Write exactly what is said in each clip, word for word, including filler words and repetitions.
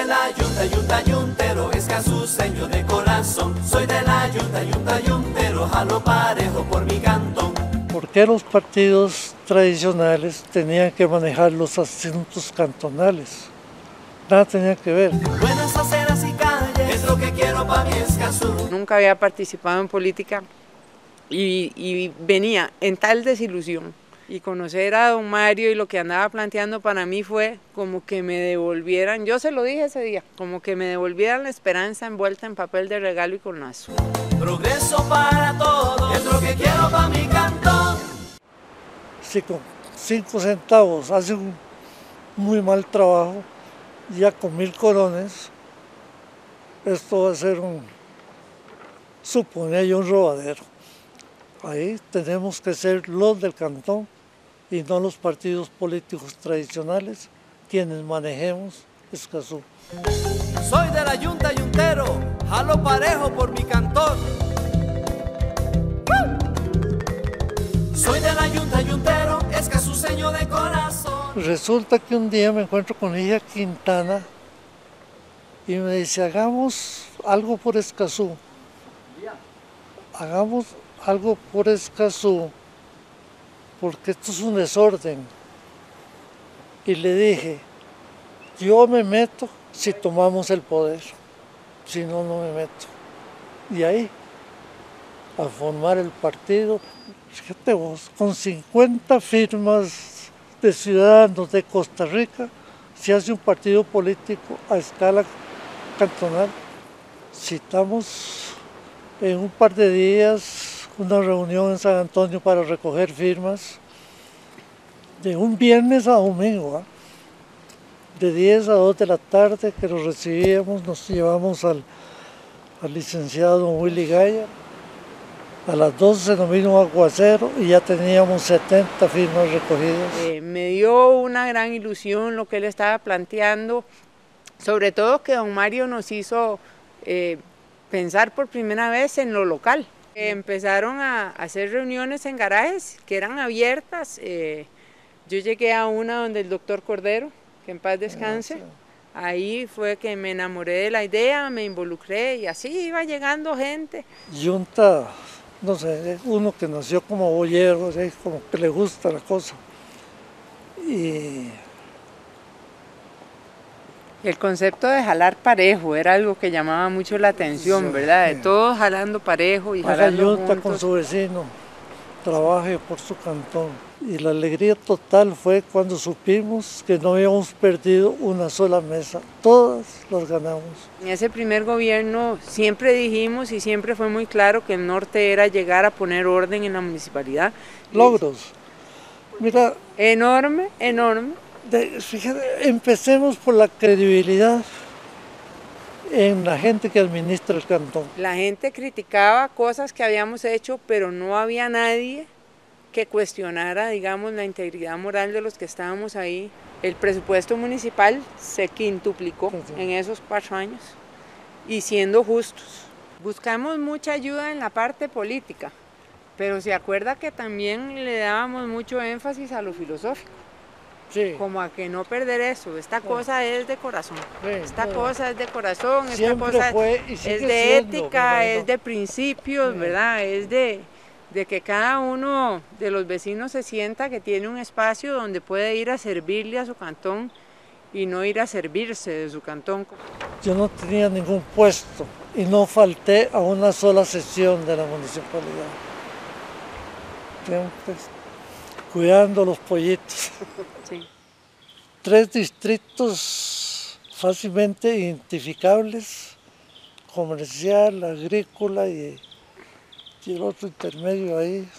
la yunta, yunta, yuntero, escasuceño de corazón. Soy de la yunta, yunta, yuntero, jalo parejo por mi cantón. ¿Por qué los partidos tradicionales tenían que manejar los asuntos cantonales? Nada tenía que ver. Buenas aceras y calles, es lo que quiero para mi Escazú. Nunca había participado en política y, y venía en tal desilusión. Y conocer a don Mario y lo que andaba planteando para mí fue como que me devolvieran, yo se lo dije ese día, como que me devolvieran la esperanza envuelta en papel de regalo y con lazo. Progreso para todos, es lo que quiero para mi cantón. Si con cinco centavos hace un muy mal trabajo, ya con mil colones, esto va a ser un, suponía yo, un robadero. Ahí tenemos que ser los del cantón y no los partidos políticos tradicionales quienes manejemos Escazú. Soy de la yunta, yuntero, jalo parejo por mi cantón. Soy de la yunta, yuntero, escazuceño de corazón. Resulta que un día me encuentro con Ligia Quintana y me dice, hagamos algo por Escazú, hagamos algo por Escazú, porque esto es un desorden. Y le dije, yo me meto si tomamos el poder, si no, no me meto. Y ahí, a formar el partido, fíjate vos, con cincuenta firmas de ciudadanos de Costa Rica, se hace un partido político a escala cantonal. Citamos en un par de días una reunión en San Antonio para recoger firmas de un viernes a domingo, ¿eh? de diez a dos de la tarde que los recibíamos, nos llevamos al, al licenciado Willy Gaya, a las doce nos vino un aguacero y ya teníamos setenta firmas recogidas. Eh, me dio una gran ilusión lo que él estaba planteando, sobre todo que don Mario nos hizo eh, pensar por primera vez en lo local. Empezaron a hacer reuniones en garajes que eran abiertas. Eh, yo llegué a una donde el doctor Cordero, que en paz descanse, ahí fue que me enamoré de la idea, me involucré y así iba llegando gente. Yunta, no sé, uno que nació como boyero, ¿sí? Como que le gusta la cosa. Y el concepto de jalar parejo era algo que llamaba mucho la atención, sí, ¿verdad? De todos jalando parejo y jalando juntos. Con su vecino, trabaje por su cantón. Y la alegría total fue cuando supimos que no habíamos perdido una sola mesa, todas las ganamos. En ese primer gobierno siempre dijimos y siempre fue muy claro que el norte era llegar a poner orden en la municipalidad. Logros, mira. Enorme, enorme. De, fíjate, empecemos por la credibilidad en la gente que administra el cantón. La gente criticaba cosas que habíamos hecho, pero no había nadie que cuestionara, digamos, la integridad moral de los que estábamos ahí. El presupuesto municipal se quintuplicó sí, sí. en esos cuatro años, y siendo justos. Buscamos mucha ayuda en la parte política, pero se acuerda que también le dábamos mucho énfasis a lo filosófico. Sí. Como a que no perder eso, esta sí. cosa es de corazón, sí, esta sí. cosa es de corazón, Siempre esta cosa fue y es sigue de siendo, ética, bueno. es de principios, sí. ¿verdad? Es de, de que cada uno de los vecinos se sienta que tiene un espacio donde puede ir a servirle a su cantón y no ir a servirse de su cantón. Yo no tenía ningún puesto y no falté a una sola sesión de la municipalidad. Siempre cuidando los pollitos. Sí. Tres distritos fácilmente identificables, comercial, agrícola y, y el otro intermedio ahí,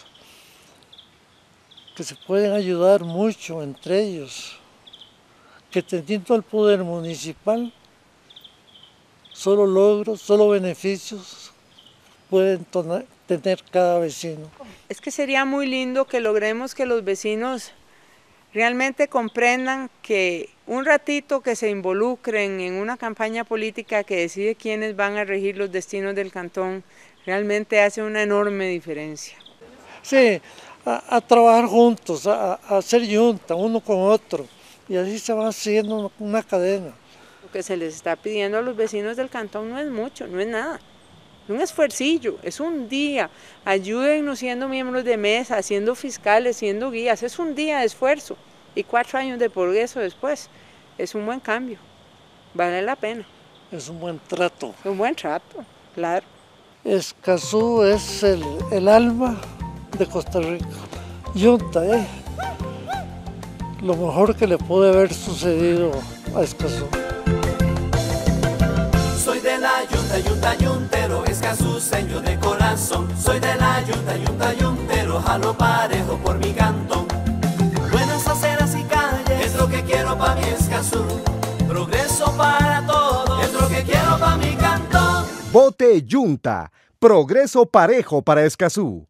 que se pueden ayudar mucho entre ellos, que teniendo el poder municipal, solo logros, solo beneficios pueden tener cada vecino. Es que sería muy lindo que logremos que los vecinos realmente comprendan que un ratito que se involucren en una campaña política que decide quiénes van a regir los destinos del cantón, realmente hace una enorme diferencia. Sí, a, a trabajar juntos, a, a hacer yunta, uno con otro, y así se va haciendo una cadena. Lo que se les está pidiendo a los vecinos del cantón no es mucho, no es nada. Es un esfuercillo, es un día. Ayúdennos siendo miembros de mesa, siendo fiscales, siendo guías. Es un día de esfuerzo y cuatro años de progreso después. Es un buen cambio, vale la pena. Es un buen trato. Un buen trato, claro. Escazú es el, el alma de Costa Rica. Yunta, ¿eh? Lo mejor que le puede haber sucedido a Escazú. Soy de la yunta, yunta, yuntero, escazuseño de corazón. Soy de la yunta, yunta, yuntero, jalo parejo por mi cantón. Buenas aceras y calles, es lo que quiero pa' mi Escazú. Progreso para todos, es lo que quiero pa' mi cantón. Vote Yunta, progreso parejo para Escazú.